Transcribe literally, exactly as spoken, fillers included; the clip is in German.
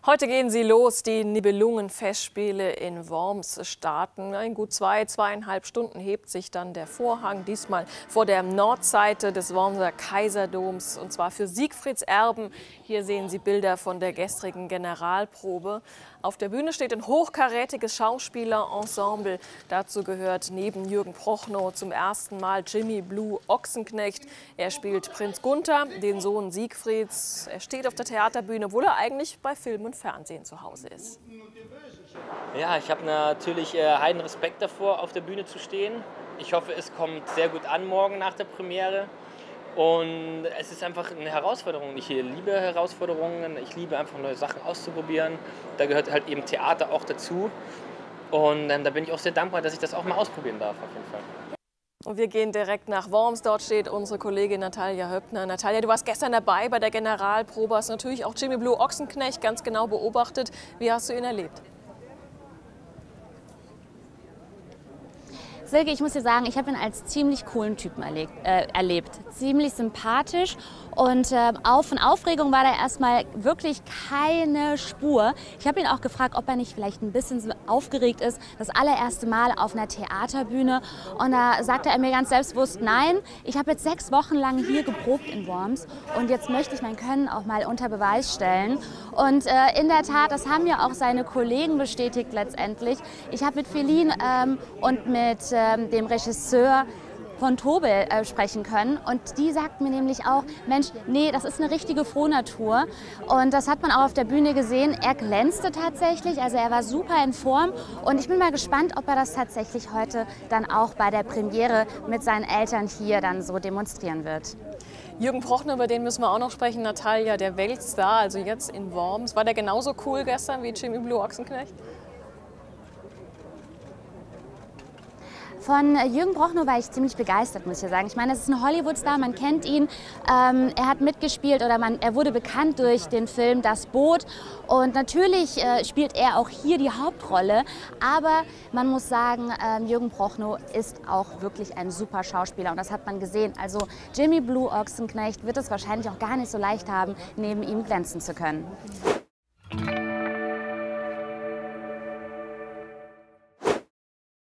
Heute gehen sie los. Die Nibelungenfestspiele in Worms starten. In gut zwei, zweieinhalb Stunden hebt sich dann der Vorhang, diesmal vor der Nordseite des Wormser Kaiserdoms, und zwar für Siegfrieds Erben. Hier sehen Sie Bilder von der gestrigen Generalprobe. Auf der Bühne steht ein hochkarätiges Schauspielerensemble. Dazu gehört neben Jürgen Prochnow zum ersten Mal Jimmy Blue Ochsenknecht. Er spielt Prinz Gunther, den Sohn Siegfrieds. Er steht auf der Theaterbühne, obwohl er eigentlich bei Film und Fernsehen zu Hause ist. Ja, ich habe natürlich äh, heiden Respekt davor, auf der Bühne zu stehen. Ich hoffe, es kommt sehr gut an morgen nach der Premiere. Und es ist einfach eine Herausforderung. Ich liebe Herausforderungen, ich liebe einfach neue Sachen auszuprobieren. Da gehört halt eben Theater auch dazu. Und ähm, da bin ich auch sehr dankbar, dass ich das auch mal ausprobieren darf, auf jeden Fall. Und wir gehen direkt nach Worms. Dort steht unsere Kollegin Natalia Höppner. Natalia, du warst gestern dabei bei der Generalprobe, hast natürlich auch Jimmy Blue Ochsenknecht ganz genau beobachtet. Wie hast du ihn erlebt? Silke, ich muss dir sagen, ich habe ihn als ziemlich coolen Typen erlebt. Äh, erlebt. Ziemlich sympathisch und äh, auch von Aufregung war da erstmal wirklich keine Spur. Ich habe ihn auch gefragt, ob er nicht vielleicht ein bisschen so aufgeregt ist, das allererste Mal auf einer Theaterbühne. Und da sagte er mir ganz selbstbewusst, nein, ich habe jetzt sechs Wochen lang hier geprobt in Worms und jetzt möchte ich mein Können auch mal unter Beweis stellen. Und äh, in der Tat, das haben ja auch seine Kollegen bestätigt letztendlich. Ich habe mit Feline ähm, und mit äh, dem Regisseur von Tobel äh, sprechen können, und die sagten mir nämlich auch, Mensch, nee, das ist eine richtige Frohnatur, und das hat man auch auf der Bühne gesehen. Er glänzte tatsächlich, also er war super in Form, und ich bin mal gespannt, ob er das tatsächlich heute dann auch bei der Premiere mit seinen Eltern hier dann so demonstrieren wird. Jürgen Prochnow, über den müssen wir auch noch sprechen. Natalia, der Weltstar, also jetzt in Worms. War der genauso cool gestern wie Jimmy Blue Ochsenknecht? Von Jürgen Prochnow war ich ziemlich begeistert, muss ich sagen. Ich meine, es ist ein Hollywood-Star, man kennt ihn. Ähm, er hat mitgespielt oder man, er wurde bekannt durch den Film Das Boot. Und natürlich äh, spielt er auch hier die Hauptrolle. Aber man muss sagen, ähm, Jürgen Prochnow ist auch wirklich ein super Schauspieler. Und das hat man gesehen. Also Jimmy Blue Ochsenknecht wird es wahrscheinlich auch gar nicht so leicht haben, neben ihm glänzen zu können.